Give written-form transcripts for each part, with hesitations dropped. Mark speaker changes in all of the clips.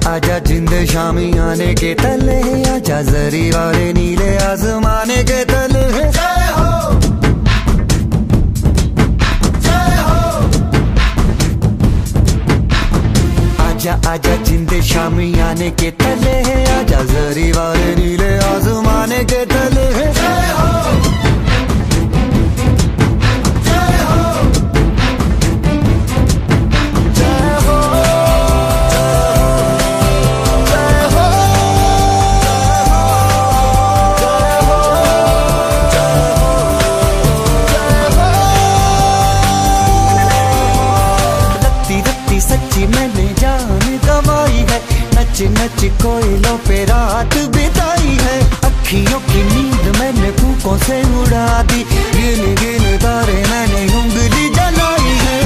Speaker 1: आजा जिंदे शामी आने के तले, आजा जरी वाले नीले आसमाने के तले। जय हो, जय हो। आजा आजा जिंदे शामी आने के तले, आजा जरी वाले नीले आसमाने के तले। जय हो, सच्ची मैंने जान गवाई है, नच नच कोयलों पे रात बिताई है। अखियों की नींद मैंने फूकों से उड़ा दी, गिन गिन तारे मैंने उंगली जलाई है।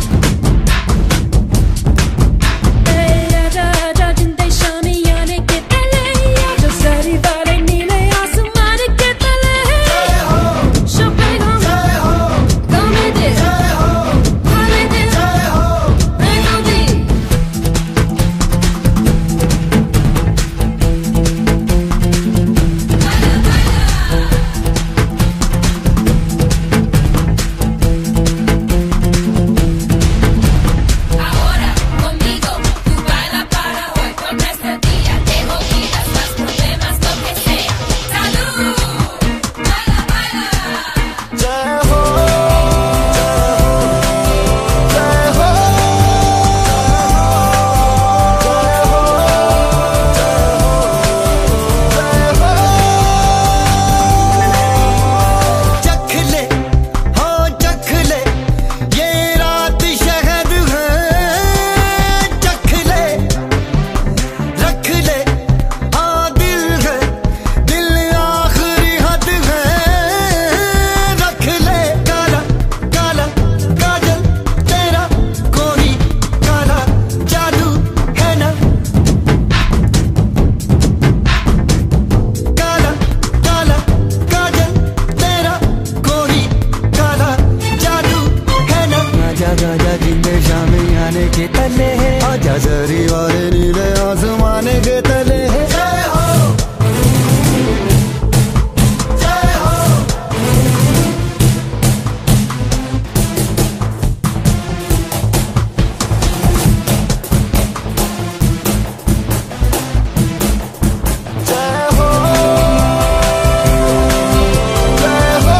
Speaker 1: आजा जिंदे शामी आने के तले, आजा जरी वाले नीले आसमाने के तले। जय हो, जय हो। जय हो, जय हो।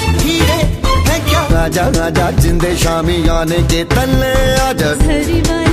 Speaker 1: आजा आजा जिंदे शामी आने के तले, आजा।